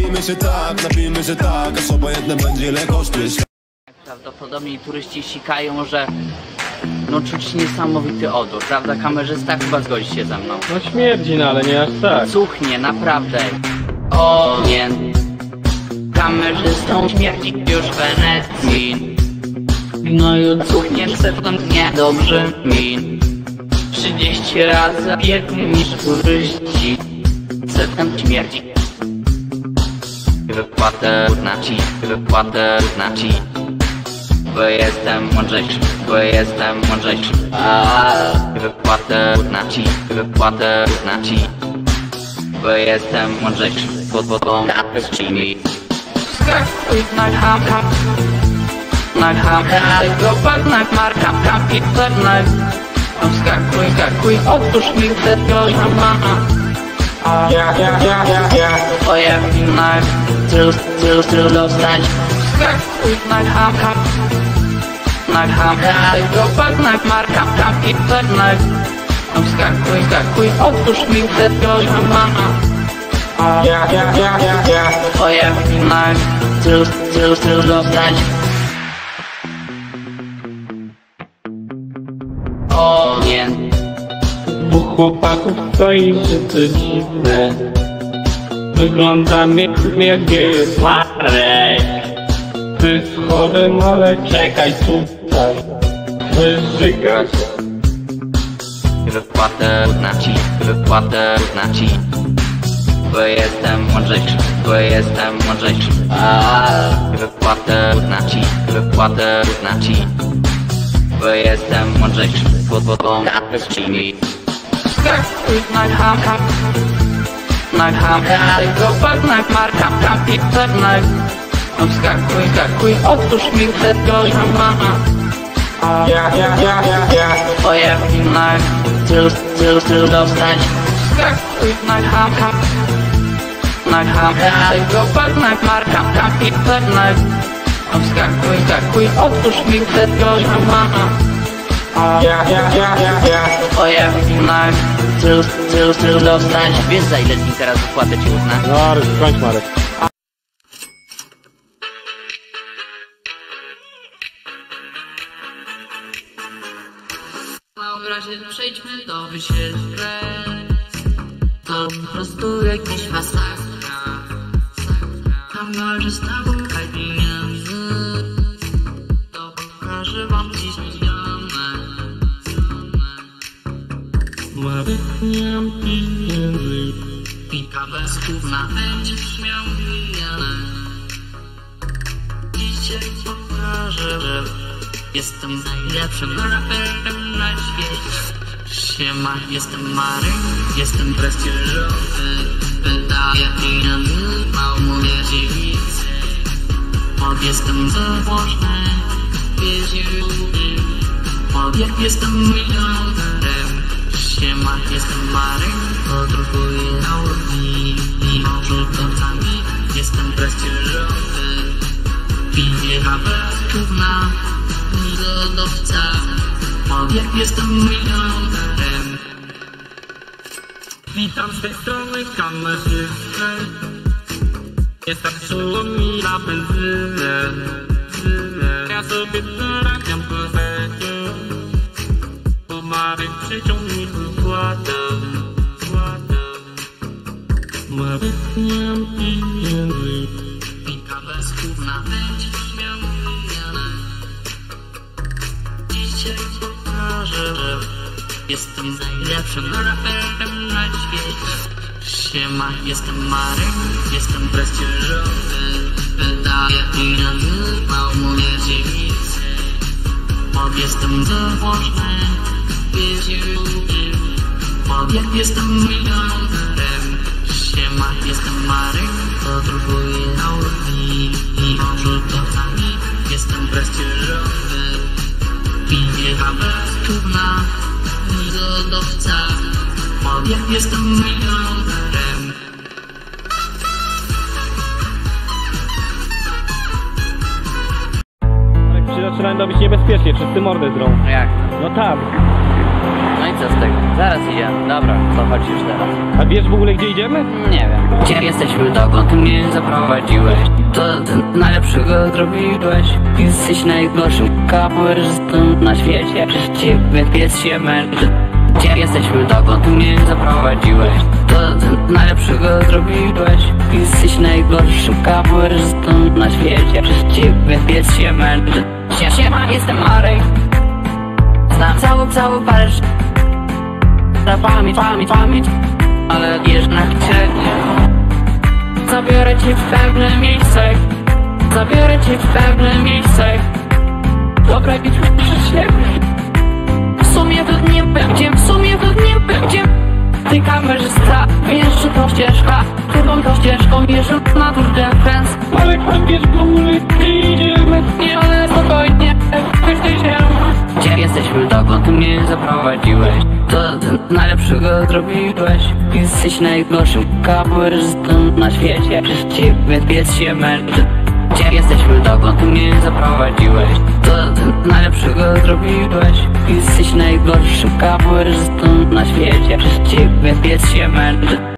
napijmy się tak, aż obojętne będzie ile kosztujesz. Prawdopodobnie turyści sikają, że no czuć niesamowity odór, prawda kamerzysta? Chyba zgodzi się ze mną. No śmierdzi, no ale nie aż tak. Cuchnie, naprawdę. O nie. Kamerzystą śmierdzi już w Wenecji. No i cuchnie nie dobrze mi. 30 razy biegł niż turyści. Setem śmierdzi. Wypłatę na ci, bo jestem mądrzejszy, wypłatę na ci, bo jestem mądrzejszy, bo mi. Skakuj na hamka, gopak na marka, kampi pewne. Skakuj, otwórz mi tego hamana. Pojawinach, styl dostać. Skakuj na hamka, gopak na marka, kampi pewne. Skakuj, otwórz mi tego hamana. Pojawinach, styl dostać. O nie. Dwóch chłopaków stoi wszyscy dziwne. Wyglądam jak Marek. Ty schody, ale czekaj tutaj. Wyżygać. Wypłatę na ci, bo jestem mądrzejszy, Wypłatę na ci, bo jestem mądrzejszy, mi. Skakuj na hamka, gopak na marka, kampi pewne. Skakuj, otwórz mi tego hamana. Pojawinach, styl dostać. Skakuj na hamka, gopak na marka, kampi pewne. Skakuj, otwórz mi tego hamana. Pojawinach, styl dostać. Wiesz za ile dni teraz wypłatę ci uzna? No ale skończ Marek. W razie przejdźmy do wyświetleń. To po prostu jakiś masakra. Kamerzysta szukaj pieniędzy. To pokażę wam dziś miliony. Nie mam pieniędzy. Pika bez gówna będziesz miał miliony. Dzisiaj pokażę, że jestem najlepszym raperem na świecie. Siema, jestem Marek, jestem prestiżowy. Wydaję pieniądze, mało dziewicy. Jestem zamożny, jak jestem milionerem. Siema, jestem Marek, podróżuję Audi i rzutowcami. Jestem prestiżowy, piję bez gówna i lodowca. Jak jestem milionerem. Witam z tej strony kamerzysty. Nie starczyło mi na benzynę. Ja sobie zarabiam piosenkę, bo Marek przyciął mi wypłatę. Marek, nie mam pieniędzy. Pika bez gówna będziesz miał miliony. Dzisiaj pokażę, że jestem najlepszym raperem na świecie. Siema, jestem Marek, jestem prestiżowy. Wydaję pieniądze, mało dziewicy. Jestem zamożny, jak jestem milionerem. Siema, jestem Marek, podróżuję Audi i rzutowcami. Jestem prestiżowy, piję bez gówna i lodowca. Jak jestem milionerem. Ale się zaczynają robić niebezpiecznie, wszyscy mordę drą. Jak? No tak. No i co z tego? Zaraz idziemy. Dobra, to chodź już teraz. A wiesz w ogóle gdzie idziemy? Nie wiem. Gdzie jesteśmy, dokąd mnie zaprowadziłeś? To ty najlepszego zrobiłeś. Jesteś najgorszym kamerzystą na świecie. Przez ciebie pies się męczy. Gdzie jesteśmy, dokąd mnie zaprowadziłeś? To ty najlepszego zrobiłeś. Jesteś najgorszym kamerzystą na świecie. Przez ciebie pies się męczy. Siema, jestem Marek. Znam cały Paryż. Na pamięć, ale jednak cię nie. Zabiorę cię w pewne miejsce. Zabiorę cię w pewne miejsce. Dobra, idź przez siebie. W sumie to nie będzie, Ty kamerzysta, wiesz, że to ścieżka. Którą to ścieżką jeżdżę na Tour de France. Ale wiesz w ogóle gdzie idziemy? Nie, ale spokojnie, wyślij się. Gdzie jesteśmy, dokąd mnie zaprowadziłeś? To ty najlepszego zrobiłeś. Jesteś najgorszym kamerzystą na świecie. Przez ciebie pies się męczy. Gdzie jesteśmy, dokąd mnie zaprowadziłeś? To ty najlepszego zrobiłeś. Jesteś najgorszym kamerzystą na świecie. Przez ciebie pies się męczy.